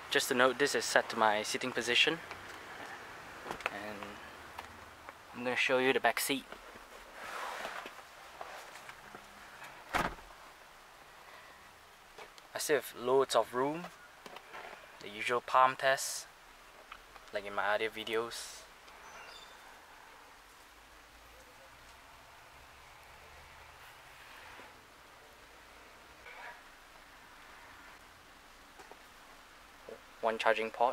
Just to note, this is set to my sitting position, and I'm going to show you the back seat. I still have loads of room, the usual palm test like in my other videos. One charging port.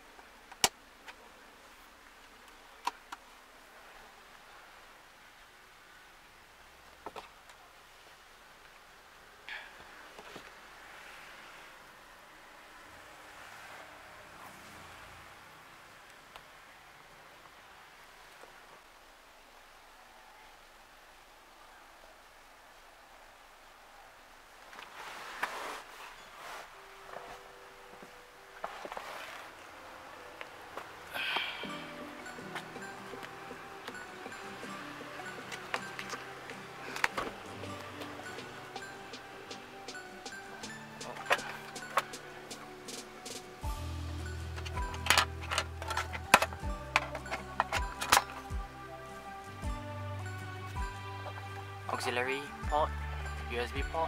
Auxiliary port, USB port.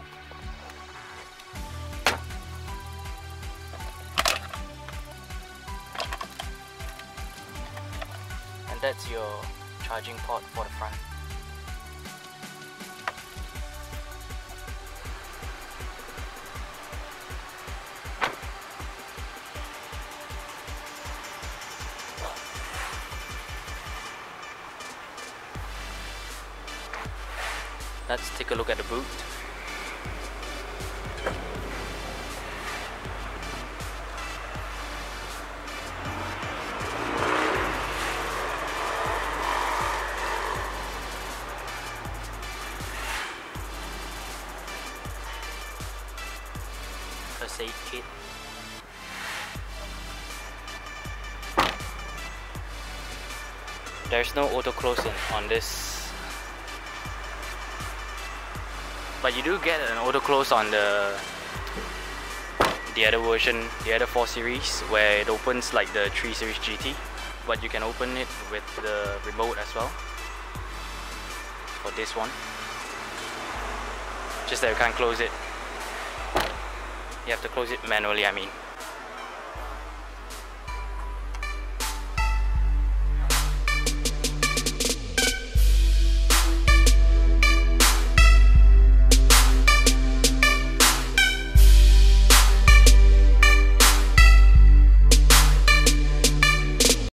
And that's your charging port for the front. Let's take a look at the boot. First aid kit. There's no auto closing on this, but you do get an auto close on the other version, the other 4 series, where it opens like the 3 Series GT, but you can open it with the remote as well for this one. Just that you can't close it. You have to close it manually, I mean.